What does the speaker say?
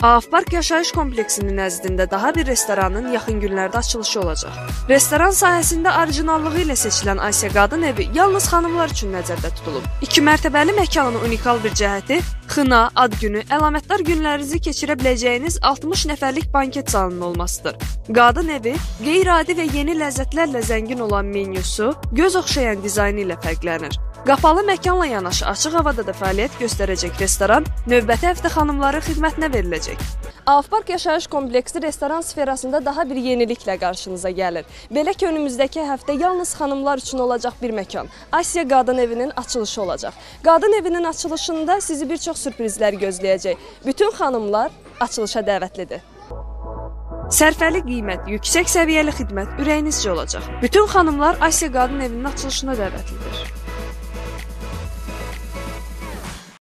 Ağapark yaşayış kompleksinin nəzdində daha bir restoranın yaxın günlərdə açılışı olacaq. Restoran sahəsində orijinallığı ilə seçilən Asiya Qadın Evi yalnız xanımlar üçün nəzərdə tutulub. 2 mərtəbəli məkanın unikal bir cəhəti xına, ad günü, əlamətdar günlərinizi keçirə biləcəyiniz 60 nəfərlik banket salonu olmasıdır. Qadın Evi qeyri-adi və yeni ləzzətlərlə zəngin olan menyusu, göz oxşayan dizaynı ilə fərqlənir. Qapalı məkanla yanaşı açıq havada da fəaliyyət göstərəcək restoran növbəti həftə xanımların xidmətinə veriləcək. Ağapark yaşayış kompleksi restoran sferasında daha bir yeniliklə qarşınıza gəlir. Belə ki, önümüzdəki həftə yalnız xanımlar üçün olacaq bir məkan. Asiya Qadın Evinin açılışı olacaq. Qadın Evinin açılışında sizi bir çox sürprizlər gözləyəcək. Bütün xanımlar açılışa dəvətlidir. Sərfəli qiymət, yüksək səviyyəli xidmət ürəyinizcə olacaq. Bütün xanımlar Asiya Qadın Evinin açılışına dəvətlidir.